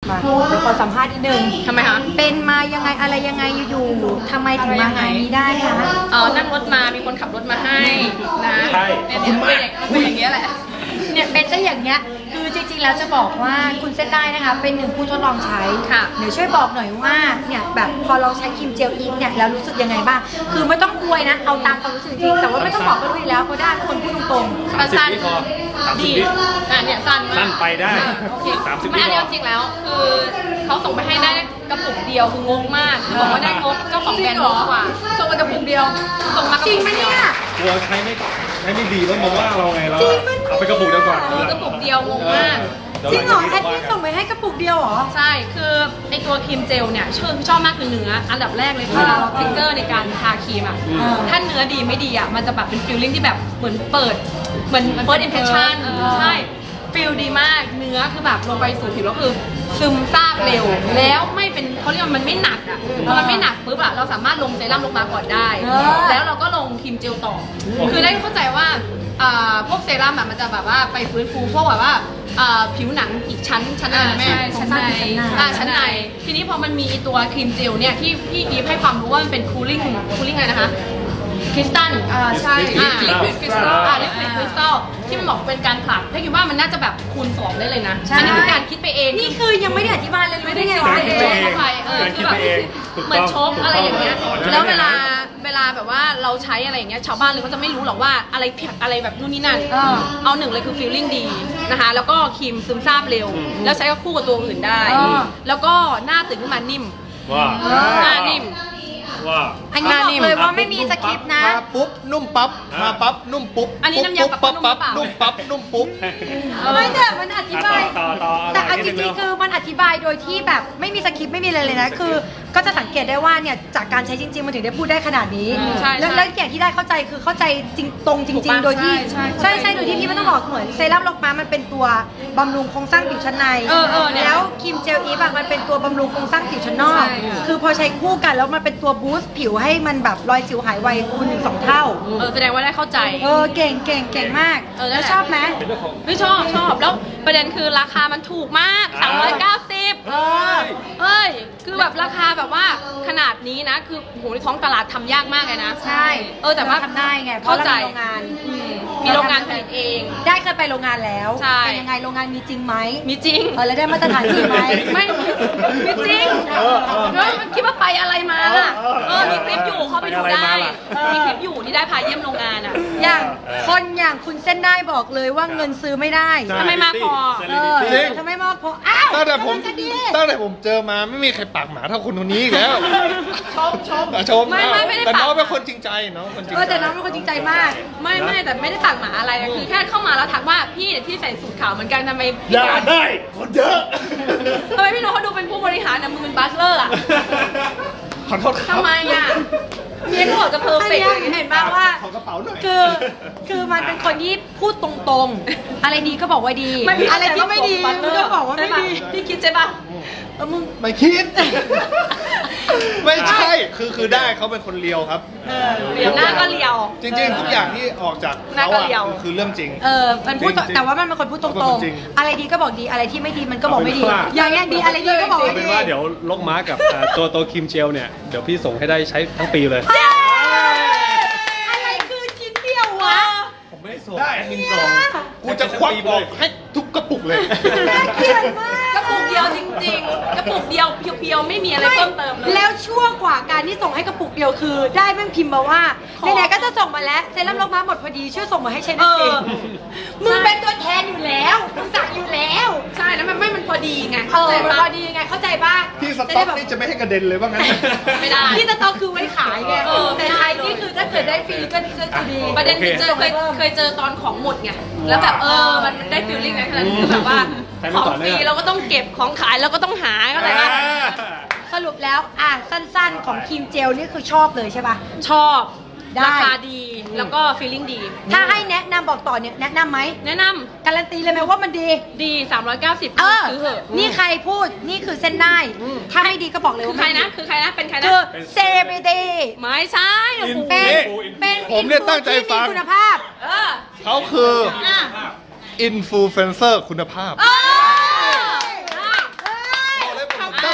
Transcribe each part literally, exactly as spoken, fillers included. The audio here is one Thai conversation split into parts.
มาเดี๋ยวขอสัมภาษณ์นิดนึงทำไมคะเป็นมายังไงอะไรยังไงอยู่ๆทำไมถึงมางานนี้ได้คะอ๋อนั่งรถมามีคนขับรถมาให้นะเนี่ยเป็นเป็นอย่างเงี้ยแหละเนี่ยเป็นซะอย่างเงี้ยคือจริงๆแล้วจะบอกว่าคุณเส้นได้นะคะเป็นหนึ่งผู้ทดลองใช้ค่ะเดี๋ยวช่วยบอกหน่อยว่าเนี่ยแบบพอเราใช้ครีมเจลอีฟเนี่ยแล้วรู้สึกยังไงบ้างคือไม่ต้องอวยนะเอาตามความรู้สึกจริงแต่ว่าไม่ต้องบอกก็รู้อยู่แล้วเพราะได้คนพูดตรงๆสั้นดีอ่ะเนี่ยสั้นมากสั้นไปได้โอเคไม่อันนี้จริงแล้วคือเขาส่งไปให้ได้กระปุกเดียวคืองงมากบอกว่าได้งกเจ้าของแบรนด์งกกว่าส่งมากระปุกเดียวส่งมากระปุกเดียวกลัวใช้ไม่ใช้ไม่ดีแล้วมาว่าเราไงเราเอาไปกระปุกเดียวก่อนกระปุกเดียวงงมากจริงเหรอแอดมินส่งไปให้กระปุกเดียวเหรอใช่คือในตัวครีมเจลเนี่ยชอบชอบมากคือเนื้ออันดับแรกเลยคือเทคเจอร์ในการทาครีมอ่ะถ้าเนื้อดีไม่ดีอ่ะมันจะแบบเป็นฟีลลิ่งที่แบบเหมือนเปิดเหมือนเปิดอิมเพรสชั่นใช่ฟีลดีมากเนื้อคือแบบลงไปสู่ผิวแล้วคือซึมซาบเร็วแล้วไม่เป็นเขาเรียกว่ามันไม่หนักอ่ะพอมันไม่หนักปุ๊บอ่ะเราสามารถลงเซรั่มลงมาก่อนได้แล้วเราก็ลงครีมเจลต่อคือได้เข้าใจว่าพวกเซรั่มอ่ะมันจะแบบว่าไปฟื้นฟูพวกแบบว่าผิวหนังอีกชั้นชั้นอะไรนะแม่ชั้นในชั้นในทีนี้พอมันมีตัวครีมเจลเนี่ยที่พี่อีฟให้ความรู้ว่ามันเป็นคูลิ่งคูลิ่งอะไรนะคะคริสตัลอ่าใช่ลิควิดคริสตัลอ่าลิควิดคริสตัลที่มันบอกเป็นการผลักถ้าคิดว่ามันน่าจะแบบคูณสองได้เลยนะอันนี้คือการคิดไปเองนี่คือยังไม่ได้อธิบายเลยไม่ได้ไงวะเองเข้าไปเออคือแบบเหมือนโชกอะไรอย่างเงี้ยแล้วเวลาเวลาแบบว่าเราใช้อะไรอย่างเงี้ยชาวบ้านเลยเขาจะไม่รู้หรอกว่าอะไรแผลอะไรแบบนู่นนี่นั่นเอาหนึ่งเลยคือฟีลลิ่งดีนะคะแล้วก็ครีมซึมซาบเร็วแล้วใช้กับคู่กับตัวอื่นได้แล้วก็หน้าตื่นขึ้นมานิ่มหน้านิ่มว่าอันนี้บอกเลยว่าไม่มีสคริปต์นะมาปุ๊บนุ่มปั๊บมาปั๊บนุ่มปุ๊บอันนี้น้ำยาปั๊บปั๊บนุ่มปั๊บนุ่มปุ๊บไม่แต่มันอธิบายแต่อันจริงๆคือมันอธิบายโดยที่แบบไม่มีสคริปต์ไม่มีอะไรเลยนะคือก็จะสังเกตได้ว่าเนี่ยจากการใช้จริงๆมันถึงได้พูดได้ขนาดนี้แล้วแล้วอย่างที่ได้เข้าใจคือเข้าใจจริงตรงจริงๆโดยที่ใช่ใช่โดยที่พี่ไม่ต้องบอกเหมือนเซรั่มลกม้ามันเป็นตัวบำรุงโครงสร้างผิวชั้นในแล้วครีมเจลอีฟอะมันเป็นตัวบำรุงโครงสร้างผิวชั้นนอกคือพอใช้คู่กันแล้วมันเป็นตัวบูสต์ผิวให้มันแบบรอยสิวหายไวคูณหนึ่งสองเท่าเออแสดงว่าได้เข้าใจเออเก่งเก่งเก่งมากเออแล้วชอบไหมไม่ชอบชอบแล้วประเด็นคือราคามันถูกมากสามร้อยเก้าสิบเออเอ้ยคือแบบราคาแบบว่าขนาดนี้นะคือโหในท้องตลาดทำยากมากเลยนะใช่เออแต่ว่าทำได้ไงเพราะเรามีโรงงานมีโรงงานผลิตเองได้เคยไปโรงงานแล้วใช่เป็นยังไงโรงงานมีจริงไหมมีจริงเออแล้วได้มาตรฐานจริงไหมไม่มีจริงแล้วคิดว่าไปอะไรมาเออมีคลิปอยู่เข้าไปดูได้มีคลิปอยู่ที่ได้พาเยี่ยมโรงงานอ่ะอย่างคนอย่างคุณเส้นได้บอกเลยว่าเงินซื้อไม่ได้ทำไมมากพอเออทำไมมากพออ้าวตั้งแต่ผมตั้งแต่ผมเจอมาไม่มีใครปากหมาเท่าคุณคนนี้แล้วชมชมชมไม่ไม่ไม่ได้แต่น้องเป็นคนจริงใจน้องคนจริงใจแต่น้องเป็นคนจริงใจมากไม่ไม่แต่ไม่ได้ปากหมาอะไรคือแค่เข้ามาแล้วทักว่าพี่ที่ใส่สูทขาวเหมือนกันทำไมอย่าได้คนเยอะทำไมพี่น้องเขาดูเป็นผู้บริหารนะมึงเป็นบัสเลอร์อ่ะขอโทษครับทำไมอ่ะเมียก็บอกจะเพอร์เฟกต์เห็นบ้างว่าคือคือมันเป็นคนที่พูดตรงๆอะไรดีก็บอกว่าดีอะไรที่ไม่ดีก็บอกว่าไม่ดีพี่คิดใช่ปะเออมึงไม่คิดไม่ใช่คือคือได้เขาเป็นคนเลียวครับเลียวหน้าก็เลียวจริงๆทุกอย่างที่ออกจากเขาอ่ะคือเรื่องจริงเออมันพูดแต่ว่ามันเป็นคนพูดตรงๆอะไรดีก็บอกดีอะไรที่ไม่ดีมันก็บอกไม่ดีอย่างนี้ดีอะไรดีก็บอกไม่ดีเป็นว่าเดี๋ยวลกม้ากับตัวตัวครีมเจลเนี่ยเดี๋ยวพี่ส่งให้ได้ใช้ทั้งปีเลยอะไรคือชิ้นเดียววะผมไม่ได้ส่งได้มินส่งกูจะควักออกให้ทุกกระปุกเลยน่าเกลียดมากกระปุกเดียวจริงๆกระปุกเดียวเพียวๆไม่มีอะไรเพิ่มเติมเลยแล้วชั่วกว่าการที่ส่งให้กระปุกเดียวคือได้แม่งพิมพ์มาว่าไหนๆก็จะส่งมาแล้วเซรั่มลกม้าหมดพอดีช่วยส่งมาให้ใช้หน่อยสิมึงเป็นตัวแทนอยู่แล้วมึงสั่งอยู่แล้วใช่แล้วมันไม่มันพอดีไงเออมันพอดีไงเข้าใจป่ะพี่สต็อกนี่จะไม่ให้กระเด็นเลยว่างั้นไม่ได้พี่สต็อกคือไว้ขายไงแต่ใช้นี่คือถ้าเกิดได้ฟรีก็จะดีประเด็นคือเจอเคยเคยเจอตอนของหมดไงแล้วแบบเออมันได้ฟีลลิ่งไงขนาดนี้คือแบบว่าของฟรีเราก็ต้องเก็บของขายเราก็ต้องหาอะไรบ้างสรุปแล้วอ่ะสั้นๆของครีมเจลนี่คือชอบเลยใช่ป่ะชอบราคาดีแล้วก็ฟีลลิ่งดีถ้าให้แนะนำบอกต่อเนี่ยแนะนำไหมแนะนำการันตีเลยไหมว่ามันดีดีสามร้อยเก้าสิบเออนี่ใครพูดนี่คือเส้นได้ถ้าไม่ดีก็บอกเลยว่าคือใครนะคือใครนะเป็นใครนะคือเซเบเดไม่ใช่เป็นเป็นผมเนี่ยตั้งใจฟังคุณภาพเขาคืออินฟลูเอนเซอร์คุณภาพ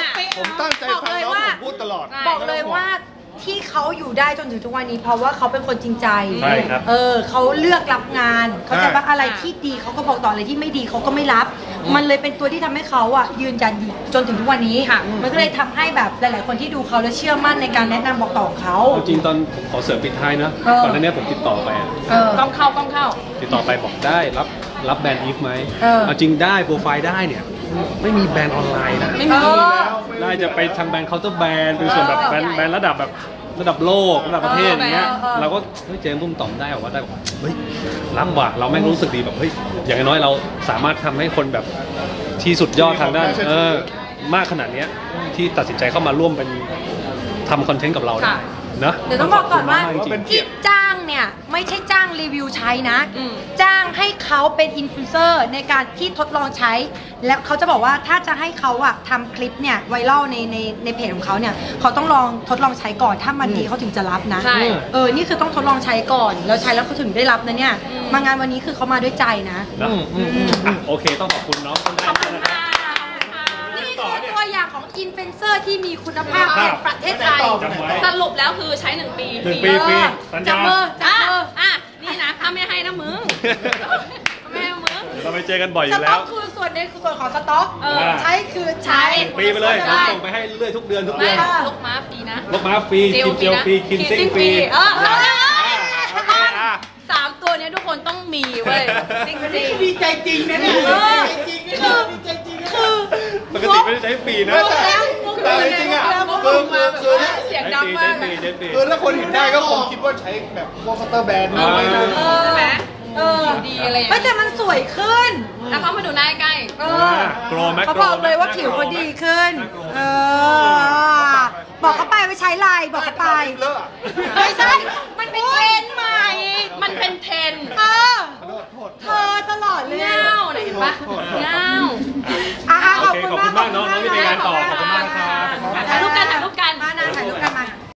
ผมตั้งใจฟังน้องผมพูดตลอดบอกเลยว่าที่เขาอยู่ได้จนถึงทุกวันนี้เพราะว่าเขาเป็นคนจริงใจใช่ครับเออเขาเลือกรับงานเขาใจว่าอะไรที่ดีเขาก็บอกต่ออะไรที่ไม่ดีเขาก็ไม่รับ มันเลยเป็นตัวที่ทำให้เขาอ่ะยืนยันอยู่จนถึงทุกวันนี้มันก็เลยทำให้แบบหลาย ๆ คนที่ดูเขาและเชื่อมั่นในการแนะนำบอกต่อของเขาจริงๆตอนผมขอเสริมปิดท้ายนะเออก่อนหน้านี้ผมติดต่อไปอะเออกล้องเข้ากล้องเข้าติดต่อไปบอกได้รับรับแบรนด์อีฟไหมเออเอาจริงได้โปรไฟล์ได้เนี่ยไม่มีแบรนด์ออนไลน์นะไม่มีเออได้จะไปทางแบรนด์เคาน์เตอร์แบรนด์เป็นส่วนแบบแบรนด์แบรนด์ระดับแบบระดับโลกระดับประเทศอย่างเงี้ยเออเออเราก็เฮ้ยเจมส์บุ้มตอบได้บอกว่าได้บอกเฮ้ยรับว่ะเราแม่งรู้สึกดีแบบเฮ้ยอย่างน้อยเราสามารถทำให้คนแบบที่สุดยอดทางด้านเออมากขนาดเนี้ยที่ตัดสินใจเข้ามาร่วมเป็นทำคอนเทนต์กับเราได้นะเดี๋ยวต้องบอกก่อนว่าขบคุณมกๆจริงๆที่จ้างเนี่ยไม่ใช่จ้างรีวิวใช้นะอืมจ้างให้เขาเป็นอินฟลูเอนเซอร์ในการที่ทดลองใช้ แล้วเขาจะบอกว่าถ้าจะให้เขาอะทำคลิปเนี่ยไวรัลในในในเพจของเขาเนี่ยเขาต้องลองทดลองใช้ก่อนถ้ามันดีเขาถึงจะรับนะใช่เออนี่คือต้องทดลองใช้ก่อนแล้วใช้แล้วเขาถึงได้รับนะเนี่ยอืมมางานวันนี้คือเขามาด้วยใจนะนะอืมอืมอืมอ่ะโอเคต้องขอบคุณน้องคนแรขอบกคุณนะครับค่ะนี่คือตัวอย่างของอินฟลูเอนเซอร์ที่มีคุณภาพแห่งประเทศไทยจำไว้สรุปแล้วคือใช้หนึ่งปีหนึ่งปีฟรีสัญจัญาบมือจับอ่ะมืออ่ะนี่นะถ้าไม่ให้นะมึงไม่ให้มึงเดี๋ยวเราไปเจอกันบ่อยอสยู่แล้ต็อวกคือส่วนในส่วนของสต็อกเออใช้คือใช้หนึ่งปีไปเลยผมได้ส่งไปให้เรื่อยทุกเดือนทุกไม่เดือนลูกม้าฟรีนะลกม้าฟรีกินเจลฟรีคินซิ่งฟรีเออเออเออโอเคอ่ะสามตัวเนี้ยทุกคนต้องมีเว้ยจริงจริงดีใจจริงนะเนี่ยเออดีใจจริงนะคือดีใจจริงนะคือปกติไม่ได้ใช้ฟรีนะแต่แต่จริงๆอ่ะคือคือคือเสียงใช้ดังฟรีมาใช้กฟรีใช้ฟรีคือถ้าคนเห็นได้ก็คงคิดว่าใช้แบบพวกคัตเตอร์แบนด์อ่าไม่ได้เออใช่ไหมเออดีอะไรอย่างไม่เงี้ยแต่มันสวยขึ้นแล้วเขามาดูหน้าใกล้เออโกรแมกเขาบอกเลยว่าผิวเขาดีขึ้น เออ บอกเขาไปว่าใช้ไลน์บอกเขาไปเลอะไม่ใช่ มันเป็นเทรนด์ใหม่มันเป็นเทรนด์เออโทษโทษเธอตลอดเลยเงาไหนเห็นปะเงาอ่ะโอขอบเคคุณขอบมากคุณมากน้องน้องที่ไปงานต่อ